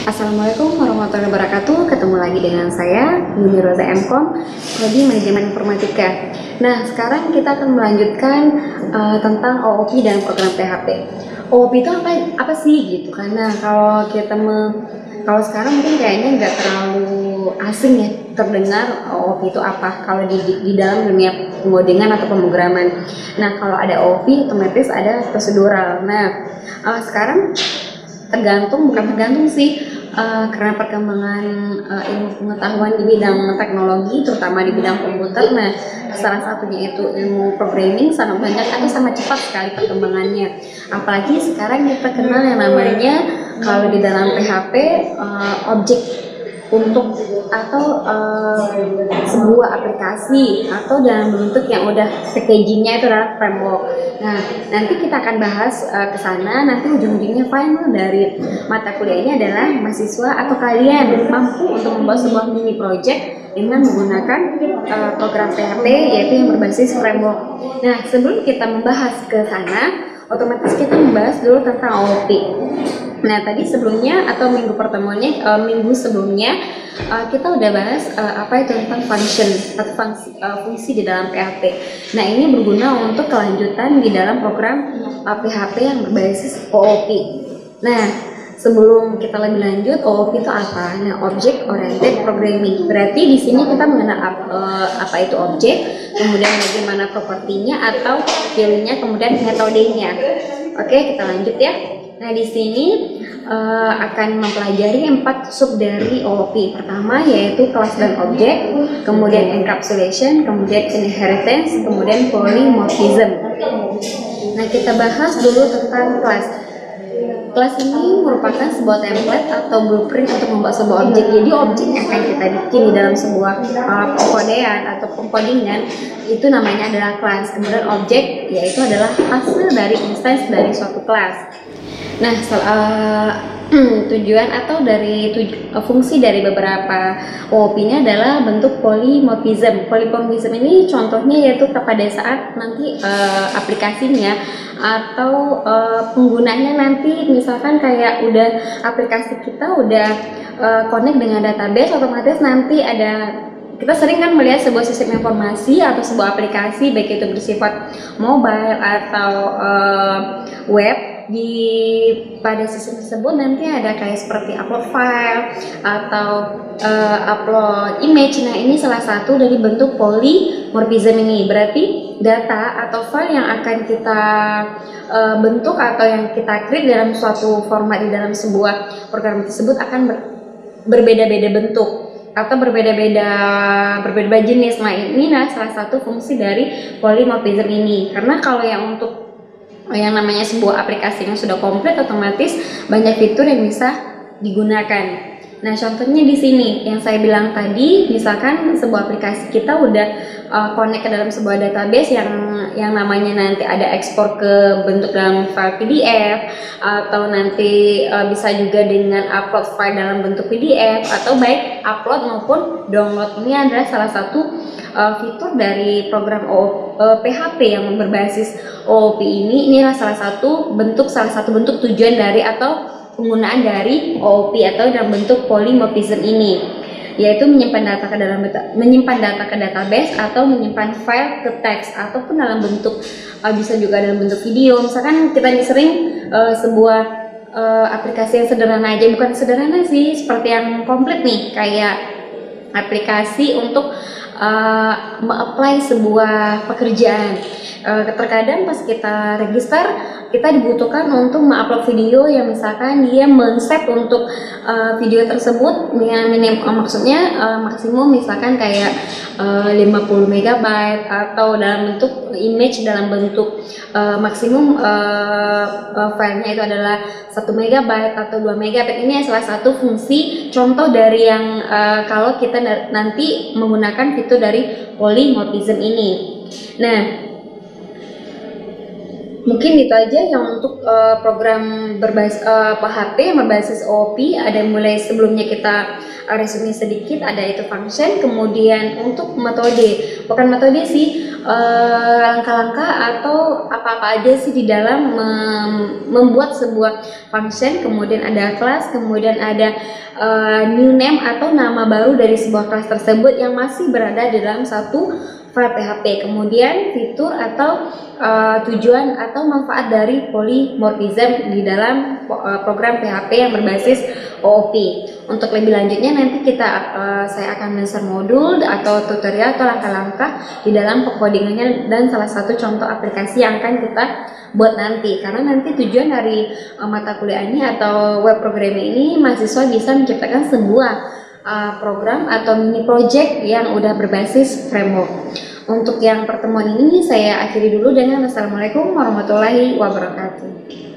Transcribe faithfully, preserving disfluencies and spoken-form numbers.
Assalamualaikum warahmatullahi wabarakatuh. Ketemu lagi dengan saya Yuni Roza Mkom di Manajemen Informatika. Nah, sekarang kita akan melanjutkan uh, tentang O O P dan program P H P. O O P itu apa apa sih gitu? Karena kalau kita me, kalau sekarang mungkin kayaknya nggak terlalu asing ya terdengar O O P itu apa kalau di, di, di dalam dunia pengodingan atau pemrograman. Nah, kalau ada O O P otomatis ada prosedural. Nah, uh, sekarang tergantung bukan tergantung sih. Uh, karena perkembangan uh, ilmu pengetahuan di bidang teknologi, terutama di bidang komputer, nah salah satunya itu ilmu programming sangat banyak atau sangat cepat sekali perkembangannya. Apalagi sekarang kita kenal yang namanya kalau di dalam P H P uh, objek untuk atau uh, sebuah aplikasi atau dalam bentuk yang udah packagingnya itu adalah framework. Nah, nanti kita akan bahas uh, ke sana. Nanti ujung-ujungnya final dari mata kuliah ini adalah mahasiswa atau kalian mampu untuk membuat sebuah mini project dengan menggunakan uh, program P H P yaitu yang berbasis framework. Nah, sebelum kita membahas ke sana, otomatis kita membahas dulu tentang O O P. Nah, tadi sebelumnya atau minggu pertemuannya, uh, minggu sebelumnya uh, kita udah bahas uh, apa itu tentang function atau fungsi, uh, fungsi di dalam P H P. Nah, ini berguna untuk kelanjutan di dalam program uh, P H P yang berbasis O O P. Nah, sebelum kita lebih lanjut, O O P itu apa? Nah, Object Oriented Programming. Berarti di sini kita mengenal apa, uh, apa itu objek, kemudian bagaimana propertinya atau value-nya, kemudian metodenya. Oke, kita lanjut ya. Nah, di sini uh, akan mempelajari empat sub dari O O P. Pertama yaitu kelas dan objek, kemudian encapsulation, kemudian inheritance, kemudian polymorphism. Nah, kita bahas dulu tentang kelas. Kelas ini merupakan sebuah template atau blueprint untuk membuat sebuah objek. Jadi objek yang akan kita bikin di dalam sebuah uh, pengkodean atau pengkodingan itu namanya adalah kelas. Kemudian objek yaitu adalah hasil dari instance dari suatu kelas. Nah, uh, tujuan atau dari tuju, uh, fungsi dari beberapa O O P-nya adalah bentuk polymorphism. Polymorphism ini contohnya yaitu pada saat nanti uh, aplikasinya atau uh, penggunanya nanti misalkan kayak udah aplikasi kita udah uh, connect dengan database, otomatis nanti ada kita sering kan melihat sebuah sistem informasi atau sebuah aplikasi baik itu bersifat mobile atau uh, web. Di pada sistem tersebut nanti ada kayak seperti upload file atau uh, upload image. Nah, ini salah satu dari bentuk polymorphism ini. Berarti data atau file yang akan kita uh, bentuk atau yang kita create dalam suatu format di dalam sebuah program tersebut akan ber, berbeda-beda bentuk atau berbeda-beda berbeda jenis. Nah, ini nah salah satu fungsi dari polymorphism ini. Karena kalau yang untuk yang namanya sebuah aplikasi yang sudah komplit, otomatis banyak fitur yang bisa digunakan. Nah, contohnya di sini yang saya bilang tadi, misalkan sebuah aplikasi kita udah uh, connect ke dalam sebuah database yang yang namanya nanti ada ekspor ke bentuk dalam file P D F atau nanti uh, bisa juga dengan upload file dalam bentuk P D F atau baik upload maupun download. Ini adalah salah satu uh, fitur dari program O O P, uh, P H P yang berbasis O O P ini. Inilah salah satu bentuk salah satu bentuk tujuan dari atau penggunaan dari O O P atau dalam bentuk polymorphism ini, yaitu menyimpan data ke dalam menyimpan data ke database atau menyimpan file ke teks ataupun dalam bentuk uh, bisa juga dalam bentuk video. Misalkan kita ini sering uh, sebuah uh, aplikasi yang sederhana aja, bukan sederhana sih, seperti yang komplit nih, kayak aplikasi untuk uh, me-apply sebuah pekerjaan. Uh, terkadang pas kita register kita dibutuhkan untuk mengupload video yang misalkan dia men-set untuk uh, video tersebut yang minim, uh, maksudnya uh, maksimum misalkan kayak uh, lima puluh megabyte atau dalam bentuk image dalam bentuk uh, maksimum uh, uh, filenya itu adalah satu megabyte atau dua megabyte. Ini salah satu fungsi contoh dari yang uh, kalau kita nanti menggunakan fitur dari polymorphism ini. Nah, Mungkin itu aja yang untuk uh, program berbasis uh, P H P yang berbasis O O P. Ada mulai sebelumnya kita uh, resume sedikit, ada itu function, kemudian untuk metode, bukan metode sih, uh, langkah-langkah atau apa-apa aja sih di dalam mem membuat sebuah function, kemudian ada kelas, kemudian ada uh, new name atau nama baru dari sebuah kelas tersebut yang masih berada di dalam satu file P H P, kemudian fitur atau uh, tujuan atau manfaat dari polymorphism di dalam uh, program P H P yang berbasis O O P. Untuk lebih lanjutnya nanti kita uh, saya akan men-share modul atau tutorial atau langkah-langkah di dalam pengcodingannya dan salah satu contoh aplikasi yang akan kita buat nanti, karena nanti tujuan dari uh, mata kuliah ini atau web programming ini mahasiswa bisa menciptakan sebuah Uh, program atau mini project yang udah berbasis framework. Untuk yang pertemuan ini saya akhiri dulu dengan assalamualaikum warahmatullahi wabarakatuh.